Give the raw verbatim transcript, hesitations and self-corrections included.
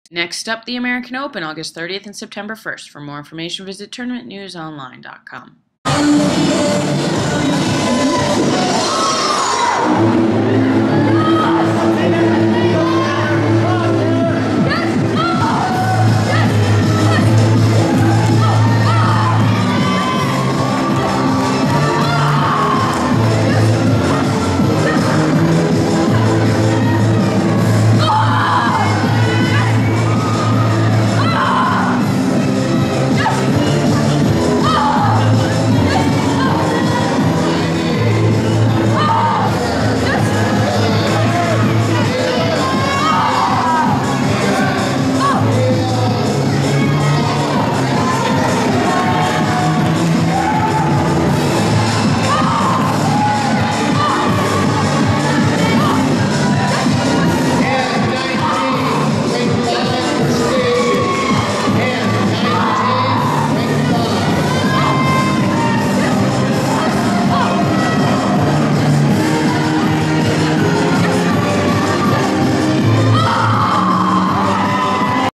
Next up, the American Open, August thirtieth and September first. For more information, visit tournament news online dot com.